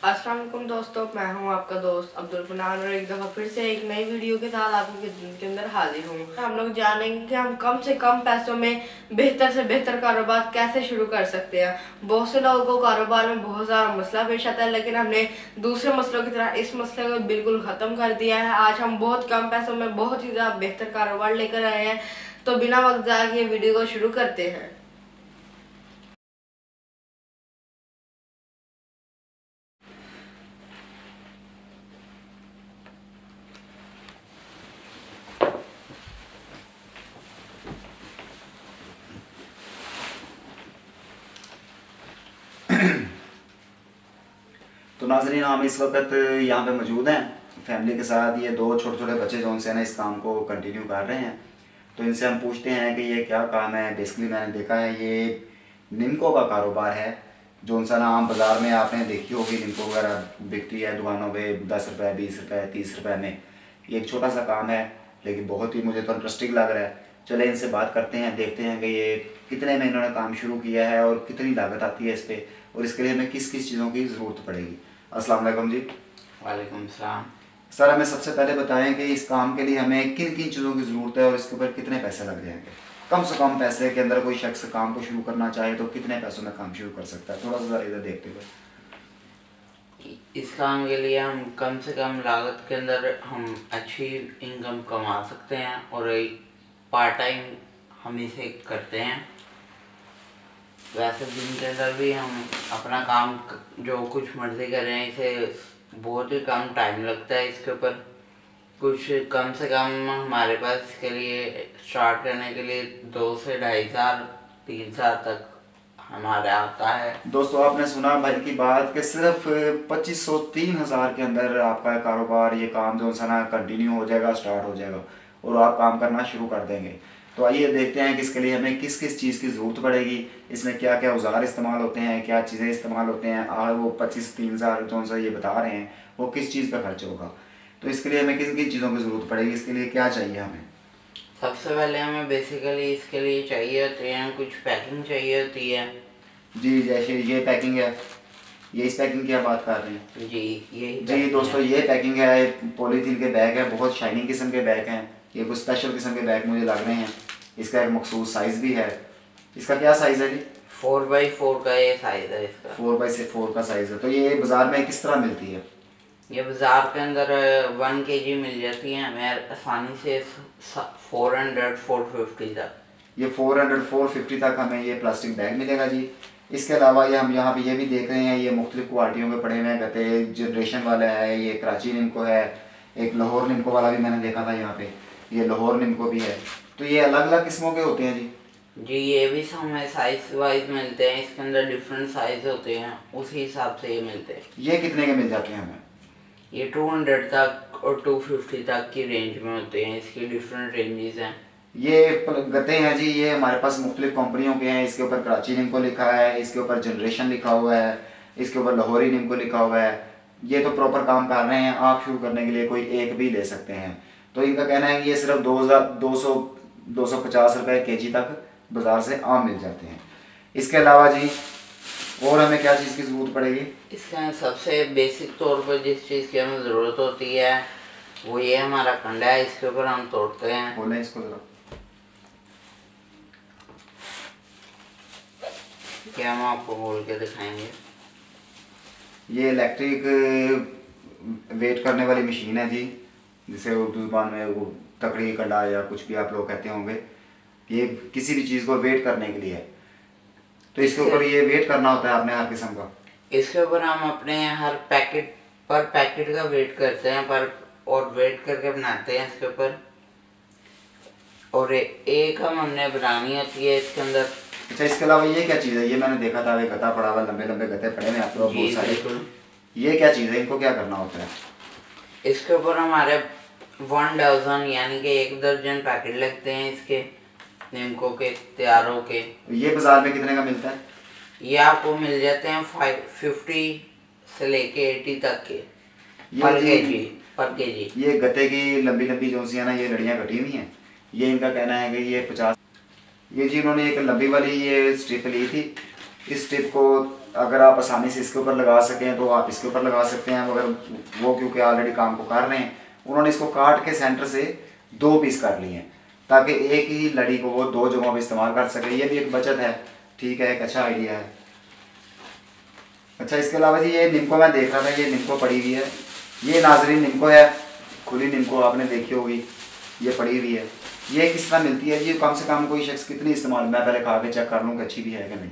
अस्सलाम वालेकुम दोस्तों, मैं हूं आपका दोस्त अब्दुल फनान और एक दफ़ा फिर से एक नई वीडियो के साथ आपकी खिदमत के अंदर हाजिर हूं। हम लोग जानेंगे कि हम कम से कम पैसों में बेहतर से बेहतर कारोबार कैसे शुरू कर सकते हैं। बहुत से लोगों को कारोबार में बहुत ज़्यादा मसला पेश आता है, लेकिन हमने दूसरे मसलों की तरह इस मसले को बिल्कुल ख़त्म कर दिया है। आज हम बहुत कम पैसों में बहुत ही ज़्यादा बेहतर कारोबार लेकर आए हैं। तो बिना वक्त ज़ाया किए वीडियो को शुरू करते हैं। तो नाज़रीन, हम इस वक्त यहाँ पे मौजूद हैं फैमिली के साथ। ये दो छोटे छोटे बच्चे जो उनसे ना इस काम को कंटिन्यू कर रहे हैं, तो इनसे हम पूछते हैं कि ये क्या काम है। बेसिकली मैंने देखा है ये निमको का कारोबार है, जो उनसे ना आम बाज़ार में आपने देखी होगी निमको वगैरह बिकती है दुकानों पे 10 रुपये 20 रुपये 30 रुपये में। ये एक छोटा सा काम है, लेकिन बहुत ही मुझे तो इंटरेस्टिंग लग रहा है। चले इनसे बात करते हैं, देखते हैं कि ये कितने में इन्होंने काम शुरू किया है और कितनी लागत आती है इस पर, और इसके लिए हमें किस किस चीज़ों की ज़रूरत पड़ेगी। अस्सलाम वालेकुम जी। वालेकुम सलाम। सर, हमें सबसे पहले बताएं कि इस काम के लिए हमें किन किन चीज़ों की ज़रूरत है और इसके ऊपर कितने पैसे लग जाएंगे। कम से कम पैसे के अंदर कोई शख्स काम को शुरू करना चाहे तो कितने पैसों में काम शुरू कर सकता है, थोड़ा सा ज़रा इधर देखते हुए। इस काम के लिए हम कम से कम लागत के अंदर हम अच्छी इनकम कमा सकते हैं और एक पार्ट टाइम हम इसे करते हैं। वैसे दिन के अंदर भी हम अपना काम जो कुछ मर्जी कर रहे हैं, इसे बहुत ही कम टाइम लगता है। इसके ऊपर कुछ कम से कम हमारे पास इसके लिए स्टार्ट करने के लिए 2 से 2,500 3,000 तक हमारे आता है। दोस्तों, आपने सुना भाई की बात कि सिर्फ 2500 3,000 के अंदर आपका कारोबार, ये काम जो है ना कंटिन्यू हो जाएगा, स्टार्ट हो जाएगा और आप काम करना शुरू कर देंगे। तो आइए देखते हैं कि इसके लिए हमें किस किस चीज़ की ज़रूरत पड़ेगी, इसमें क्या क्या औजार इस्तेमाल होते हैं, क्या चीज़ें इस्तेमाल होते हैं, और वो 25-3,000 जो सा ये बता रहे हैं वो किस चीज़ का खर्च होगा। तो इसके लिए हमें किन किन चीज़ों की ज़रूरत पड़ेगी, इसके लिए क्या चाहिए हमें। सबसे पहले हमें बेसिकली इसके लिए चाहिए होती है कुछ पैकिंग चाहिए होती है जी। जैसे ये पैकिंग है, ये इस पैकिंग की आप बात कर रहे हैं जी। यही जी दोस्तों, ये पैकिंग है, पॉलीथीन के बैग है, बहुत शाइनिंग किस्म के बैग हैं। ये कुछ स्पेशल किस्म के बैग मुझे लग रहे हैं। इसका एक मखसूस साइज़ भी है। इसका क्या साइज़ है जी? 4x4 का ये साइज है इसका। 4x4 का साइज़ है। तो ये बाज़ार में किस तरह मिलती है? ये बाज़ार के अंदर 1 kg मिल जाती है हमें आसानी से 400-450 तक। ये 400-450 तक हमें ये प्लास्टिक बैग मिलेगा जी। इसके अलावा ये हम यहाँ पे ये भी देख रहे हैं, ये मुख्तलिफ क्वालिटियों के पड़े हुए हैं गते। जनरेशन वाला है, ये कराची निमको है, एक लाहौर निमको वाला भी मैंने देखा था यहाँ पे, ये लाहौर निमको भी है। तो ये अलग अलग किस्मों के होते हैं जी। जी, ये भी हमें साइज वाइज मिलते हैं। इसके अंदर डिफरेंट साइज होते हैं, उसी हिसाब से ये मिलते हैं। ये कितने के मिल जाते हैं हमें? ये 200 तक और 250 तक की रेंज में होते हैं। इसकी डिफरेंट रेंजेस हैं। ये गते हैं जी, ये हमारे पास मुख्तलिफ कंपनियों के हैं। इसके ऊपर कराची निमको लिखा है, इसके ऊपर जनरेशन लिखा हुआ है, इसके ऊपर लाहौरी निमको लिखा हुआ है। ये तो प्रॉपर काम कर रहे हैं। आप शुरू करने के लिए कोई एक भी ले सकते हैं। तो इनका कहना है कि ये सिर्फ 250 रुपये kg तक बाज़ार से आम मिल जाते हैं। इसके अलावा जी और हमें क्या चीज़ की ज़रूरत पड़ेगी? इसका सबसे बेसिक तौर पर जिस चीज़ की हमें ज़रूरत होती है वो ये हमारा कंडा है। इसके ऊपर हम तोड़ते हैं। बोलें इसको ज़रा। क्या हम आपको बोल के दिखाएंगे। ये इलेक्ट्रिक वेट करने वाली मशीन है जी, जिसे उर्दू ज़ुबान में वो तकड़ी कंडा या कुछ भी आप लोग कहते होंगे। ये किसी भी चीज़ को वेट करने के लिए है। तो इसके ऊपर ये वेट करना होता है आपने हर किस्म का। इसके ऊपर हम अपने हर पैकेट का वेट करते हैं और वेट करके बनाते हैं इसके ऊपर। और एक हमने बनानी होती है इसके अंदर। अच्छा, इसके अलावा ये क्या चीज़ है? ये मैंने देखा था, एक गता पड़ा हुआ, लंबे लंबे गते पड़े हुए आप लोग बहुत सारे। ये क्या चीज़ है? इनको क्या करना होता है? इसके ऊपर हमारे 1 डज़न यानी कि 1 दर्जन पैकेट लगते हैं इसके निमको के तैयार होके। ये बाज़ार में कितने का मिलता है? ये आपको मिल जाते हैं 50 से लेके 80 तक के पर केजी। ये गते की लंबी लंबी जो सी है ना, ये लड़ियाँ कटी हुई हैं। ये इनका कहना है कि ये 50। ये जी इन्होंने एक लंबी वाली ये स्ट्रिप ली थी। इस स्ट्रिप को अगर आप आसानी से इसके ऊपर लगा सकें तो आप इसके ऊपर लगा सकते हैं, मगर वो क्योंकि ऑलरेडी काम को कर रहे हैं, उन्होंने इसको काट के सेंटर से 2 पीस कर लिए हैं ताकि एक ही लड़ी को वो 2 जगहों पर इस्तेमाल कर सके। ये भी एक बचत है, ठीक है, एक अच्छा आइडिया है। अच्छा, इसके अलावा जी ये निम्को मैं देख रहा था, ये निम्को पड़ी हुई है, ये नाजरीन निम्को है, खुली निम्को आपने देखी होगी, ये पड़ी हुई है। ये किस तरह मिलती है? ये कम से कम कोई शख्स कितनी इस्तेमाल, मैं पहले खा के चेक कर लूँ कि अच्छी भी है कि नहीं।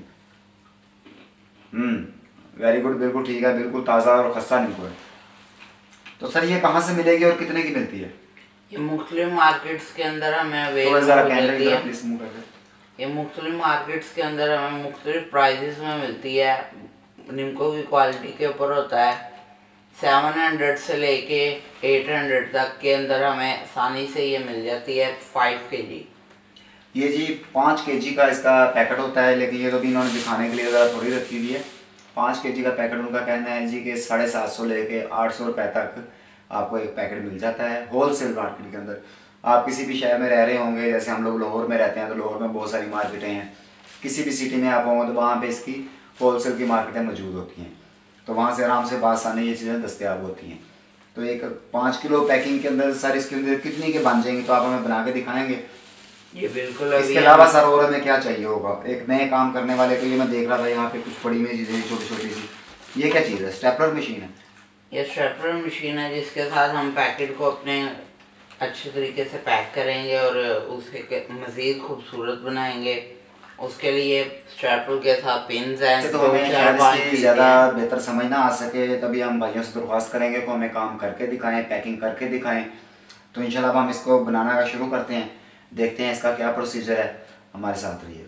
वेरी गुड, बिल्कुल ठीक है, बिल्कुल ताज़ा और खस्ता निम्को है। तो सर ये कहाँ से मिलेगी और कितने की मिलती है? ये मुख्तलिफ मार्केट्स के अंदर हमें तो अवेलेबल मिलती है। ये मुख्तलिफ मार्केट्स के अंदर हमें मुख्तलिफ प्राइजेस में मिलती है। निम्को की क्वालिटी के ऊपर होता है। 700 से लेके 800 तक के अंदर हमें आसानी से ये मिल जाती है 5 kg। ये जी 5 kg का इसका पैकेट होता है, लेकिन ये तो भी इन्होंने दिखाने के लिए ज़रा थोड़ी रखी हुई है। 5 kg का पैकेट उनका कहना है जी कि 750 लेके 800 रुपये तक आपको एक पैकेट मिल जाता है होल सेल मार्केट के अंदर। आप किसी भी शहर में रह रहे होंगे, जैसे हम लोग लाहौर में रहते हैं तो लाहौर में बहुत सारी मार्केटें हैं, किसी भी सिटी में आप होंगे तो वहाँ पे इसकी होल सेल की मार्केटें मौजूद होती हैं, तो वहाँ से आराम से बासानी ये चीज़ें दस्तियाब होती हैं। तो एक 5 किलो पैकिंग के अंदर सर इसके अंदर कितनी के बन जाएंगे, तो आप हमें बना के दिखाएंगे? ये बिल्कुल। इसके अलावा सर और हमें क्या चाहिए होगा एक नए काम करने वाले के लिए? मैं देख रहा था यहाँ पे कुछ पड़ी हुई चीज़ें छोटी छोटी सी, ये क्या चीज़ है? स्टेपलर मशीन है? ये स्टेपलर मशीन है जिसके साथ हम पैकेट को अपने अच्छे तरीके से पैक करेंगे और उसे मज़ीद खूबसूरत बनाएंगे। उसके लिए स्टेपलर के साथ पिन्स हैं। तो हमें शायद इसकी ज़्यादा बेहतर समझ ना आ सके, तभी हम भाइयों से दरख्वास्त करेंगे कि हमें काम करके दिखाएं, पैकिंग करके दिखाएं। तो इंशाल्लाह हम इसको बनाना का शुरू करते हैं, देखते हैं इसका क्या प्रोसीजर है, हमारे साथ रहिए।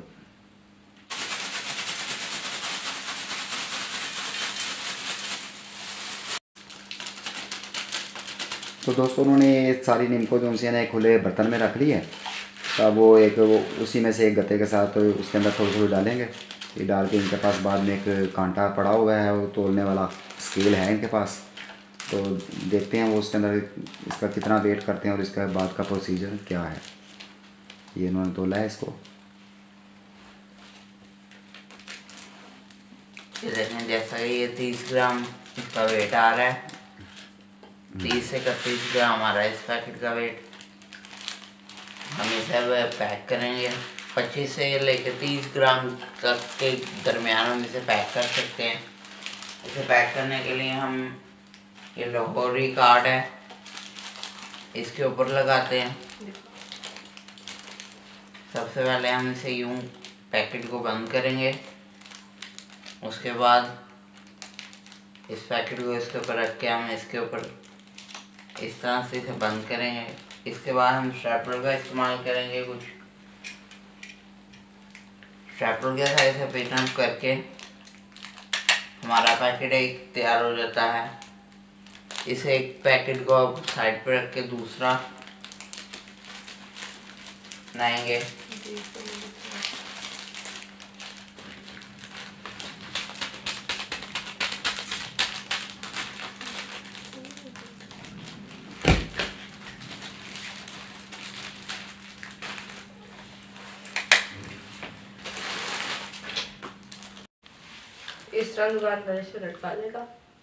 तो दोस्तों उन्होंने सारी निम्को जो उनसे ना खुले बर्तन में रख ली है, तब वो उसी में से एक गत्ते के साथ उसके अंदर थोड़ी थोड़ी डालेंगे। ये डाल के इनके पास बाद में एक कांटा पड़ा हुआ है, वो तोलने वाला स्केल है इनके पास, तो देखते हैं वो उसके अंदर इसका कितना वेट करते हैं और इसके बाद का प्रोसीजर क्या है। ये इन्होंने तोला है इसको, देखें जैसा कि ये 30 ग्राम इसका वेट आ रहा है। 30 से 31 ग्राम आ रहा है इस पैकेट का वेट। हम इसे पैक करेंगे 25 से लेकर 30 ग्राम तक के दरमियान हम इसे पैक कर सकते हैं। इसे पैक करने के लिए हम ये लाहौरी कार्ड है इसके ऊपर लगाते हैं। सबसे पहले हम इसे यूं पैकेट को बंद करेंगे, उसके बाद इस पैकेट को इसके ऊपर रख के हम इसके ऊपर इस तरह से इसे बंद करेंगे। इसके बाद हम स्टेपलर का इस्तेमाल करेंगे। कुछ स्टेपलर के साथ इसे पिन अप करके हमारा पैकेट एक तैयार हो जाता है। इसे एक पैकेट को अब साइड पे रख के दूसरा बनाएंगे। इस तरह दुकानदार इसे लटका लेगा।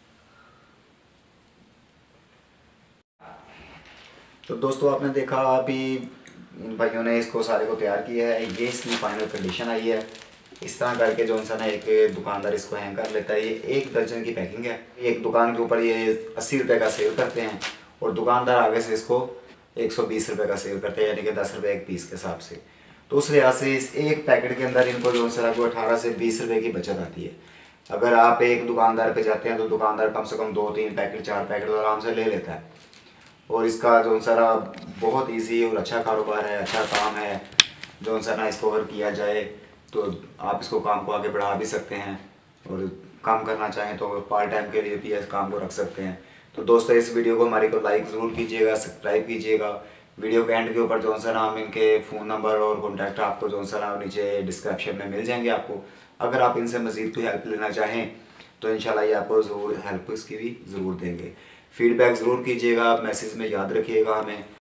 तो दोस्तों आपने देखा अभी इन भाइयों ने इसको सारे को तैयार किया है, ये इसकी फाइनल कंडीशन आई है। इस तरह करके जो इंसान एक दुकानदार इसको हैंग कर लेता है। ये 1 दर्जन की पैकिंग है। एक दुकान के ऊपर ये 80 रुपये का सेल करते हैं और दुकानदार आगे से इसको 120 रुपये का सेल करते हैं, यानी कि 10 रुपये एक पीस के हिसाब से। तो उस लिहाज से इस एक पैकेट के अंदर इनको जो है 18 से 20 रुपये की बचत आती है। अगर आप एक दुकानदार पे जाते हैं तो दुकानदार कम से कम 2-3 पैकेट 4 पैकेट तो आराम से ले लेता है। और इसका जो सारा बहुत इजी और अच्छा कारोबार है, अच्छा काम है। जो ना इसको अगर किया जाए तो आप इसको काम को आगे बढ़ा भी सकते हैं, और काम करना चाहें तो पार्ट टाइम के लिए भी इस काम को रख सकते हैं। तो दोस्तों इस वीडियो को हमारी को लाइक ज़रूर कीजिएगा, सब्सक्राइब कीजिएगा। वीडियो के एंड के ऊपर जो सा नाम इनके फ़ोन नंबर और कॉन्टैक्ट आपको जो सा नाम नीचे डिस्क्रिप्शन में मिल जाएंगे आपको। अगर आप इनसे मज़ीद कोई हेल्प लेना चाहें तो इंशाल्लाह ये आपको ज़रूर हेल्प इसकी भी ज़रूर देंगे। फीडबैक ज़रूर कीजिएगा, मैसेज में याद रखिएगा हमें।